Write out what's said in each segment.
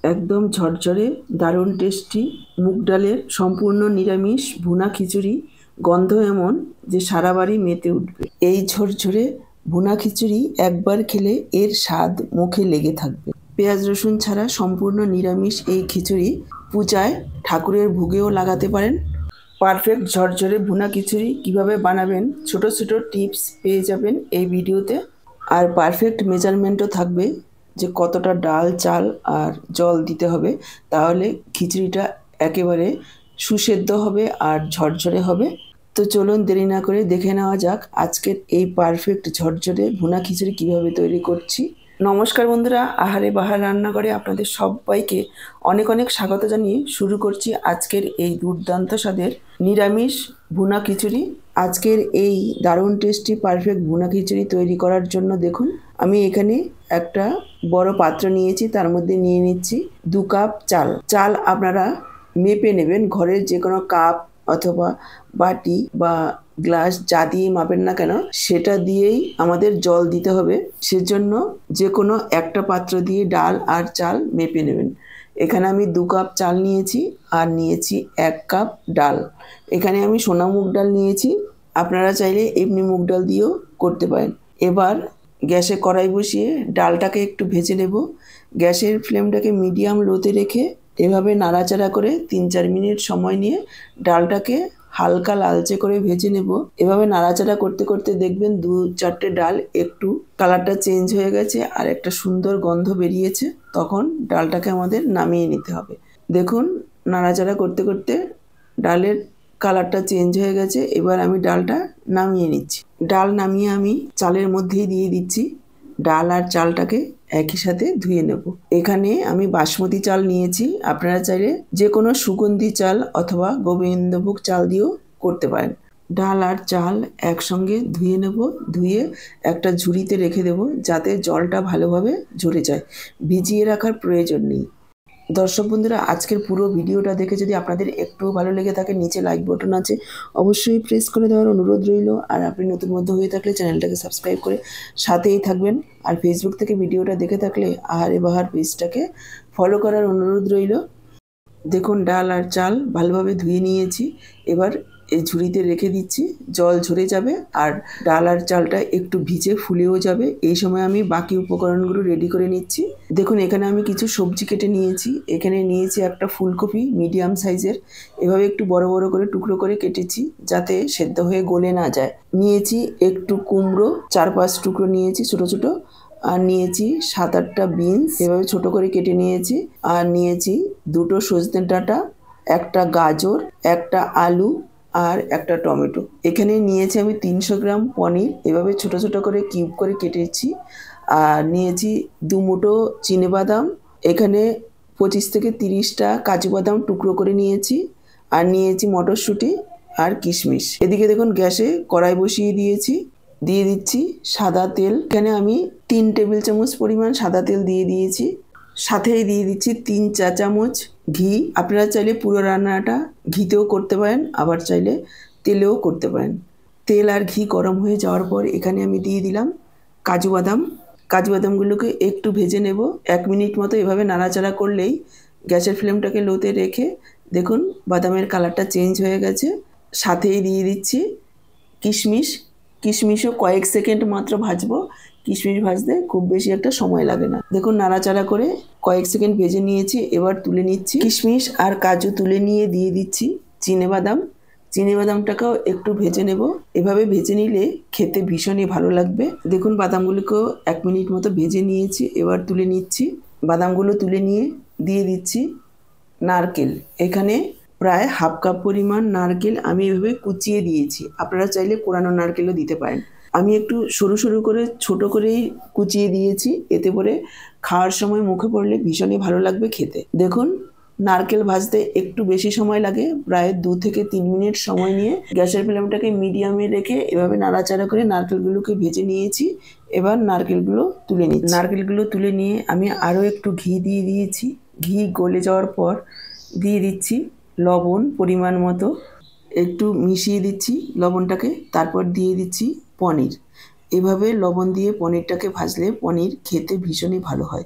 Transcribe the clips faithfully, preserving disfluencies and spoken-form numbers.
একদম ঝরঝরে দারুণ টেস্টি মুগ ডালের সম্পূর্ণ নিরামিষ ভুনা খিচুড়ি, গন্ধ এমন যে সারা বাড়ি মেতে উঠবে। এই ঝরঝরে ভুনা খিচুড়ি একবার খেলে এর স্বাদ মুখে লেগে থাকবে। পেঁয়াজ রসুন ছাড়া সম্পূর্ণ নিরামিষ এই খিচুড়ি পূজায় ঠাকুরের ভোগেও লাগাতে পারেন। পারফেক্ট ঝরঝরে ভুনা খিচুড়ি কিভাবে বানাবেন ছোট ছোট টিপস পেয়ে যাবেন এই ভিডিওতে। আর পারফেক্ট মেজারমেন্টও থাকবে যে কতটা ডাল, চাল আর জল দিতে হবে, তাহলে খিচুড়িটা একেবারে সুসেদ্ধ হবে আর ঝরঝরে হবে। তো চলুন দেরি না করে দেখে নেওয়া যাক আজকের এই পারফেক্ট ঝরঝরে ভুনা খিচুড়ি কিভাবে তৈরি করছি। নমস্কার বন্ধুরা, আহারে বাহার রান্নাঘরে আপনাদের সবাইকে অনেক অনেক স্বাগত জানিয়ে শুরু করছি আজকের এই দুর্দান্ত স্বাদের নিরামিষ ভুনা খিচুড়ি। আজকের এই দারুণ টেস্টি পারফেক্ট ভুনা খিচুড়ি তৈরি করার জন্য দেখুন আমি এখানে একটা বড় পাত্র নিয়েছি, তার মধ্যে নিয়ে নিচ্ছি দু কাপ চাল। চাল আপনারা মেপে নেবেন, ঘরের যে কোনো কাপ অথবা বাটি বা গ্লাস যা দিয়ে মাপেন না কেন সেটা দিয়েই আমাদের জল দিতে হবে। সেজন্য যে কোনো একটা পাত্র দিয়ে ডাল আর চাল মেপে নেবেন। এখানে আমি দু কাপ চাল নিয়েছি আর নিয়েছি এক কাপ ডাল। এখানে আমি সোনা মুগ ডাল নিয়েছি, আপনারা চাইলে এমনি মুগ ডাল দিয়েও করতে পারেন। এবার গ্যাসে কড়াই বসিয়ে ডালটাকে একটু ভেজে নেব। গ্যাসের ফ্লেমটাকে মিডিয়াম লোতে রেখে এভাবে নাড়াচাড়া করে তিন চার মিনিট সময় নিয়ে ডালটাকে হালকা লালচে করে ভেজে নেব। এভাবে নাড়াচাড়া করতে করতে দেখবেন দু চারটে ডাল একটু কালারটা চেঞ্জ হয়ে গেছে আর একটা সুন্দর গন্ধ বেরিয়েছে, তখন ডালটাকে আমাদের নামিয়ে নিতে হবে। দেখুন নাড়াচাড়া করতে করতে ডালের কালারটা চেঞ্জ হয়ে গেছে। এবার আমি ডালটা নামিয়ে নিচ্ছি। ডাল নামিয়ে আমি চালের মধ্যেই দিয়ে দিচ্ছি। ডাল আর চালটাকে একই সাথে ধুয়ে নেব। এখানে আমি বাসমতি চাল নিয়েছি, আপনারা চাইলে যে কোনো সুগন্ধি চাল অথবা গোবিন্দভোগ চাল দিয়েও করতে পারেন। ডাল আর চাল একসঙ্গে ধুয়ে নেব, ধুয়ে একটা ঝুড়িতে রেখে দেব যাতে জলটা ভালোভাবে ঝরে যায়। ভিজিয়ে রাখার প্রয়োজন নেই। দর্শক বন্ধুরা, আজকের পুরো ভিডিওটা দেখে যদি আপনাদের একটু ভালো লেগে থাকে নিচে লাইক বাটন আছে, অবশ্যই প্রেস করে দেওয়ার অনুরোধ রইল। আর আপনি নতুন মধ্য হয়ে থাকলে চ্যানেলটাকে সাবস্ক্রাইব করে সাথেই থাকবেন। আর ফেসবুক থেকে ভিডিওটা দেখে থাকলে আহারে বাহার পেজটাকে ফলো করার অনুরোধ রইল। দেখুন ডাল আর চাল ভালোভাবে ধুয়ে নিয়েছি, এবার এই ঝুড়িতে রেখে দিচ্ছি। জল ঝরে যাবে আর ডাল আর চালটা একটু ভিজে ফুলেও যাবে। এই সময় আমি বাকি উপকরণগুলো রেডি করে নিচ্ছি। দেখুন এখানে আমি কিছু সবজি কেটে নিয়েছি। এখানে নিয়েছি একটা ফুলকপি মিডিয়াম সাইজের, এভাবে একটু বড় বড় করে টুকরো করে কেটেছি যাতে সেদ্ধ হয়ে গলে না যায়। নিয়েছি একটু কুমড়ো, চার পাঁচ টুকরো নিয়েছি ছোটো ছোটো। আর নিয়েছি সাত আটটা বিনস, এভাবে ছোট করে কেটে নিয়েছি। আর নিয়েছি দুটো সজনে ডাঁটা, একটা গাজর, একটা আলু আর একটা টমেটো। এখানে নিয়েছি আমি তিনশো গ্রাম পনির, এভাবে ছোট ছোট করে কিউব করে কেটেছি। আর নিয়েছি দু মুঠো চিনেবাদাম, এখানে পঁচিশ থেকে তিরিশটা কাজু বাদাম টুকরো করে নিয়েছি। আর নিয়েছি মটরশুঁটি আর কিশমিশ। এদিকে দেখুন গ্যাসে কড়াই বসিয়ে দিয়েছি, দিয়ে দিচ্ছি সাদা তেল। এখানে আমি তিন টেবিল চামচ পরিমাণ সাদা তেল দিয়ে দিয়েছি। সাথেই দিয়ে দিচ্ছি তিন চা চামচ ঘি। আপনারা চাইলে পুরো রান্নাটা ঘিতেও করতে পারেন, আবার চাইলে তেলেও করতে পারেন। তেল আর ঘি গরম হয়ে যাওয়ার পর এখানে আমি দিয়ে দিলাম কাজু বাদাম। কাজু বাদামগুলোকে একটু ভেজে নেব। এক মিনিট মতো এভাবে নাড়াচাড়া করলেই গ্যাসের ফ্লেমটাকে লোতে রেখে দেখুন বাদামের কালারটা চেঞ্জ হয়ে গেছে। সাথেই দিয়ে দিচ্ছি কিশমিশ। কিশমিশও কয়েক সেকেন্ড মাত্র ভাজবো। কিশমিশ ভাজতে খুব বেশি একটা সময় লাগে না। দেখুন নাড়াচাড়া করে কয়েক সেকেন্ড ভেজে নিয়েছি, এবার তুলে নিচ্ছি। কিশমিশ আর কাজু তুলে নিয়ে দিয়ে দিচ্ছি চিনেবাদাম। চিনেবাদামটাকেও একটু ভেজে নেব। এভাবে ভেজে নিলে খেতে ভীষণই ভালো লাগবে। দেখুন বাদামগুলোকেও এক মিনিট মতো ভেজে নিয়েছি, এবার তুলে নিচ্ছি। বাদামগুলো তুলে নিয়ে দিয়ে দিচ্ছি নারকেল। এখানে প্রায় হাফ কাপ পরিমাণ নারকেল আমি এভাবে কুচিয়ে দিয়েছি, আপনারা চাইলে কোরানো নারকেলও দিতে পারেন। আমি একটু সরু সরু করে ছোট করেই কুচিয়ে দিয়েছি, এতে করে খাওয়ার সময় মুখে পড়লে ভীষণই ভালো লাগবে খেতে। দেখুন নারকেল ভাজতে একটু বেশি সময় লাগে, প্রায় দু থেকে তিন মিনিট সময় নিয়ে গ্যাসের ফ্লেমটাকে মিডিয়ামে রেখে এভাবে নাড়াচাড়া করে নারকেলগুলোকে ভেজে নিয়েছি। এবার নারকেলগুলো তুলে নিচ্ছি। নারকেলগুলো তুলে নিয়ে আমি আরও একটু ঘি দিয়ে দিয়েছি। ঘি গলে যাওয়ার পর দিয়ে দিচ্ছি লবণ পরিমাণ মতো, একটু মিশিয়ে দিচ্ছি লবণটাকে। তারপর দিয়ে দিচ্ছি পনির। এভাবে লবণ দিয়ে পনিরটাকে ভাজলে পনির খেতে ভীষণই ভালো হয়।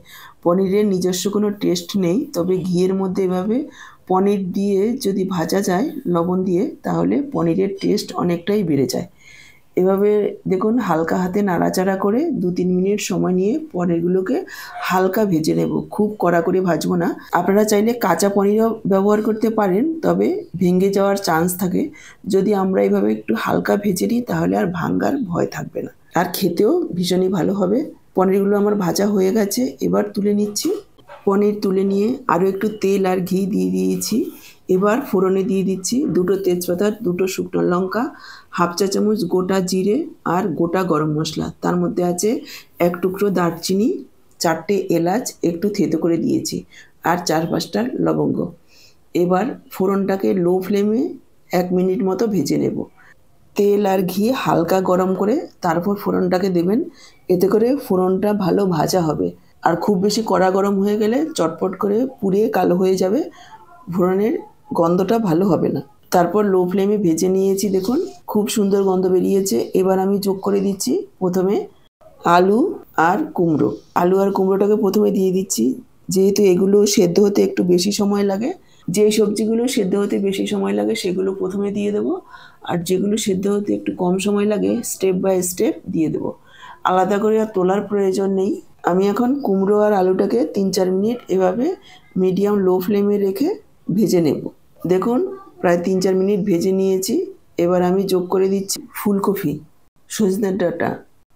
পনিরের নিজস্ব কোনো টেস্ট নেই, তবে ঘিয়ের মধ্যে এভাবে পনির দিয়ে যদি ভাজা যায় লবণ দিয়ে, তাহলে পনিরের টেস্ট অনেকটাই বেড়ে যায়। এভাবে দেখুন হালকা হাতে নাড়াচাড়া করে দু তিন মিনিট সময় নিয়ে পনিরগুলোকে হালকা ভেজে নেব, খুব কড়া করে ভাজবো না। আপনারা চাইলে কাঁচা পনিরও ব্যবহার করতে পারেন, তবে ভেঙে যাওয়ার চান্স থাকে। যদি আমরা এভাবে একটু হালকা ভেজে নিই তাহলে আর ভাঙার ভয় থাকবে না, আর খেতেও ভীষণই ভালো হবে। পনিরগুলো আমার ভাজা হয়ে গেছে, এবার তুলে নিচ্ছি। পনির তুলে নিয়ে আরও একটু তেল আর ঘি দিয়ে দিয়েছি। এবার ফোড়নে দিয়ে দিচ্ছি দুটো তেজপাতা, দুটো শুকনো লঙ্কা, হাফ চা চামচ গোটা জিরে আর গোটা গরম মশলা। তার মধ্যে আছে এক টুকরো দারচিনি, চারটে এলাচ একটু থেতো করে দিয়েছি, আর চার পাঁচটা লবঙ্গ। এবার ফোড়নটাকে লো ফ্লেমে এক মিনিট মতো ভেজে নেব। তেল আর ঘি হালকা গরম করে তারপর ফোড়নটাকে দেবেন, এতে করে ফোড়নটা ভালো ভাজা হবে। আর খুব বেশি কড়া গরম হয়ে গেলে চটপট করে পুড়িয়ে কালো হয়ে যাবে, ফোড়নের গন্ধটা ভালো হবে না। তারপর লো ফ্লেমে ভেজে নিয়েছি, দেখুন খুব সুন্দর গন্ধ বেরিয়েছে। এবার আমি যোগ করে দিচ্ছি প্রথমে আলু আর কুমড়ো। আলু আর কুমড়োটাকে প্রথমে দিয়ে দিচ্ছি, যেহেতু এগুলো সেদ্ধ হতে একটু বেশি সময় লাগে। যে সবজিগুলো সেদ্ধ হতে বেশি সময় লাগে সেগুলো প্রথমে দিয়ে দেবো, আর যেগুলো সেদ্ধ হতে একটু কম সময় লাগে স্টেপ বাই স্টেপ দিয়ে দেবো। আলাদা করে আর তোলার প্রয়োজন নেই। আমি এখন কুমড়ো আর আলুটাকে তিন চার মিনিট এভাবে মিডিয়াম লো ফ্লেমে রেখে ভেজে নেব। দেখুন প্রায় তিন চার মিনিট ভেজে নিয়েছি। এবার আমি যোগ করে দিচ্ছি ফুলকপি, সজনে ডাঁটা,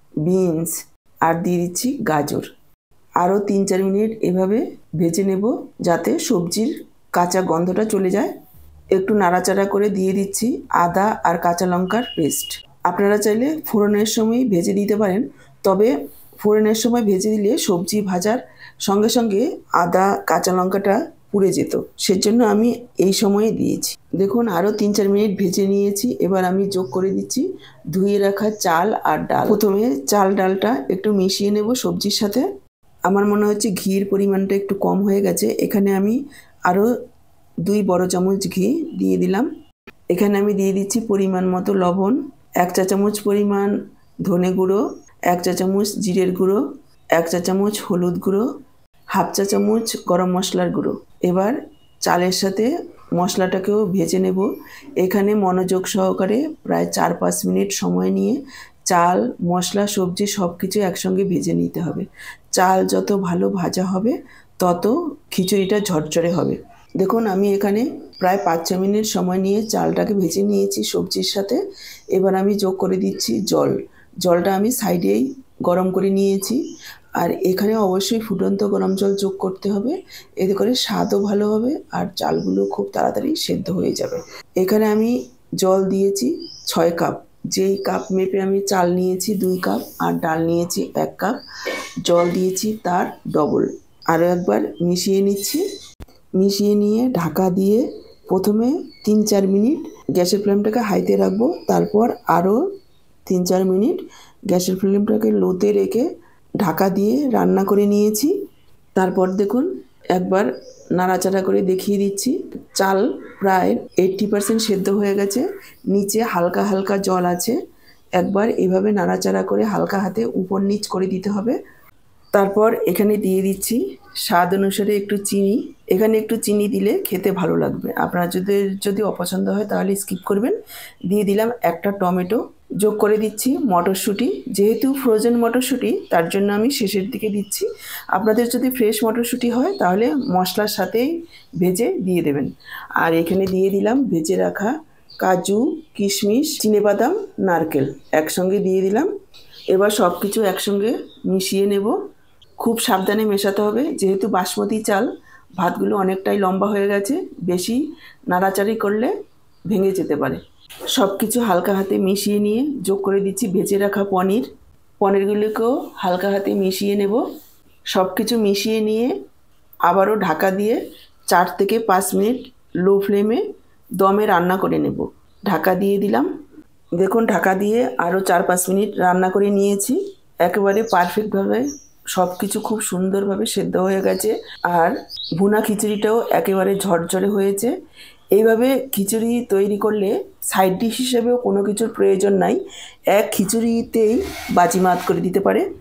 বিনস আর দিয়ে দিচ্ছি গাজর। আরও তিন চার মিনিট এভাবে ভেজে নেব যাতে সবজির কাঁচা গন্ধটা চলে যায়। একটু নাড়াচাড়া করে দিয়ে দিচ্ছি আদা আর কাঁচা লঙ্কার পেস্ট। আপনারা চাইলে ফোড়নের সময় ভেজে দিতে পারেন, তবে ফোড়নের সময় ভেজে দিলে সবজি ভাজার সঙ্গে সঙ্গে আদা কাঁচা লঙ্কাটা পুড়ে যেত, সেজন্য আমি এই সময়ে দিয়েছি। দেখুন আরও তিন চার মিনিট ভেজে নিয়েছি। এবার আমি যোগ করে দিচ্ছি ধুয়ে রাখা চাল আর ডাল। প্রথমে চাল ডালটা একটু মিশিয়ে নেব সবজির সাথে। আমার মনে হচ্ছে ঘির পরিমাণটা একটু কম হয়ে গেছে, এখানে আমি আরও দুই বড় চামচ ঘি দিয়ে দিলাম। এখানে আমি দিয়ে দিচ্ছি পরিমাণ মতো লবণ, এক চা চামচ পরিমাণ ধনে গুঁড়ো, এক চা চামচ জিরের গুঁড়ো, এক চা চামচ হলুদ গুঁড়ো, হাফ চা চামচ গরম মশলার গুঁড়ো। এবার চালের সাথে মশলাটাকেও ভেজে নেব। এখানে মনোযোগ সহকারে প্রায় চার পাঁচ মিনিট সময় নিয়ে চাল মশলা সবজি সব কিছু একসঙ্গে ভেজে নিতে হবে। চাল যত ভালো ভাজা হবে তত খিচুড়িটা ঝরঝরে হবে। দেখুন আমি এখানে প্রায় পাঁচ ছ মিনিট সময় নিয়ে চালটাকে ভেজে নিয়েছি সবজির সাথে। এবার আমি যোগ করে দিচ্ছি জল। জলটা আমি সাইডেই গরম করে নিয়েছি, আর এখানে অবশ্যই ফুটন্ত গরম জল যোগ করতে হবে, এতে করে স্বাদও ভালো হবে আর চালগুলো খুব তাড়াতাড়ি সেদ্ধ হয়ে যাবে। এখানে আমি জল দিয়েছি ছয় কাপ। যেই কাপ মেপে আমি চাল নিয়েছি দুই কাপ আর ডাল নিয়েছি এক কাপ, জল দিয়েছি তার ডবল। আরও একবার মিশিয়ে নিচ্ছি। মিশিয়ে নিয়ে ঢাকা দিয়ে প্রথমে তিন চার মিনিট গ্যাসের ফ্লেমটাকে হাইতে রাখবো, তারপর আরও তিন চার মিনিট গ্যাসের ফ্লেমটাকে লোতে রেখে ঢাকা দিয়ে রান্না করে নিয়েছি। তারপর দেখুন একবার নাড়াচাড়া করে দেখিয়ে দিচ্ছি, চাল প্রায় এইট্টি পার্সেন্ট সেদ্ধ হয়ে গেছে, নিচে হালকা হালকা জল আছে। একবার এভাবে নাড়াচাড়া করে হালকা হাতে উপর নিচ করে দিতে হবে। তারপর এখানে দিয়ে দিচ্ছি স্বাদ অনুসারে একটু চিনি। এখানে একটু চিনি দিলে খেতে ভালো লাগবে, আপনার যদি যদি অপছন্দ হয় তাহলে স্কিপ করবেন। দিয়ে দিলাম একটা টমেটো, যোগ করে দিচ্ছি মটরশুঁটি। যেহেতু ফ্রোজেন মটরশুঁটি তার জন্য আমি শেষের দিকে দিচ্ছি, আপনাদের যদি ফ্রেশ মটরশুঁটি হয় তাহলে মশলার সাথেই ভেজে দিয়ে দেবেন। আর এখানে দিয়ে দিলাম ভেজে রাখা কাজু, কিশমিশ, চিনেবাদাম, নারকেল একসঙ্গে দিয়ে দিলাম। এবার সব কিছু একসঙ্গে মিশিয়ে নেব। খুব সাবধানে মেশাতে হবে, যেহেতু বাসমতি চাল ভাতগুলো অনেকটাই লম্বা হয়ে গেছে, বেশি নাড়াচাড়ি করলে ভেঙে যেতে পারে। সব কিছু হালকা হাতে মিশিয়ে নিয়ে যোগ করে দিচ্ছি ভেজে রাখা পনির। পনিরগুলোকেও হালকা হাতে মিশিয়ে নেব। সব কিছু মিশিয়ে নিয়ে আবারও ঢাকা দিয়ে চার থেকে পাঁচ মিনিট লো ফ্লেমে দমে রান্না করে নেব। ঢাকা দিয়ে দিলাম। দেখুন ঢাকা দিয়ে আরও চার পাঁচ মিনিট রান্না করে নিয়েছি। একেবারে পারফেক্টভাবে সব কিছু খুব সুন্দরভাবে সেদ্ধ হয়ে গেছে, আর ভুনা খিচুড়িটাও একেবারে ঝরঝরে হয়েছে। এইভাবে খিচুড়ি তৈরি করলে সাইড ডিশ হিসেবেও কোনো কিছুর প্রয়োজন নাই, এক খিচুড়িতেই বাজিমাত করে দিতে পারে।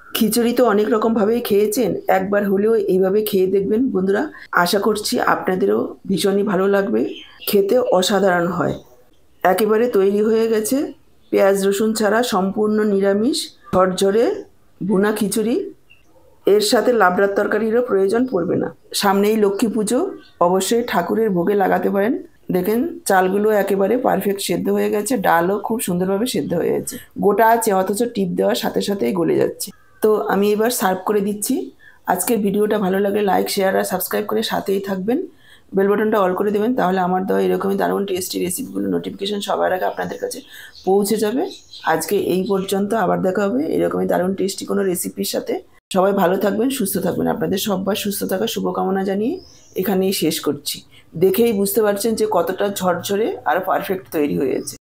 খিচুড়ি তো অনেক রকমভাবেই খেয়েছেন, একবার হলেও এইভাবে খেয়ে দেখবেন বন্ধুরা। আশা করছি আপনাদেরও ভীষণই ভালো লাগবে, খেতে অসাধারণ হয়। একেবারে তৈরি হয়ে গেছে পেঁয়াজ রসুন ছাড়া সম্পূর্ণ নিরামিষ ঝরঝরে ভুনা খিচুড়ি। এর সাথে লাবড়ার তরকারিরও প্রয়োজন পড়বে না। সামনেই লক্ষ্মী পুজো, অবশ্যই ঠাকুরের ভোগে লাগাতে পারেন। দেখেন চালগুলো একেবারে পারফেক্ট সেদ্ধ হয়ে গেছে, ডালও খুব সুন্দরভাবে সেদ্ধ হয়ে গেছে, গোটা আছে অথচ টিপ দেওয়ার সাথে সাথেই গলে যাচ্ছে। তো আমি এবার সার্ভ করে দিচ্ছি। আজকের ভিডিওটা ভালো লাগলে লাইক শেয়ার আর সাবস্ক্রাইব করে সাথেই থাকবেন। বেল বাটনটা অল করে দেবেন, তাহলে আমার দেওয়া এরকমই দারুণ টেস্টি রেসিপিগুলো নোটিফিকেশন সবার আগে আপনাদের কাছে পৌঁছে যাবে। আজকে এই পর্যন্ত, আবার দেখা হবে এরকমই দারুণ টেস্টি কোনো রেসিপির সাথে। সবাই ভালো থাকবেন, সুস্থ থাকবেন। আপনাদের সবার সুস্থ থাকার শুভকামনা জানিয়ে এখানেই শেষ করছি। দেখেই বুঝতে পারছেন যে কতটা ঝরঝরে আর পারফেক্ট তৈরি হয়েছে।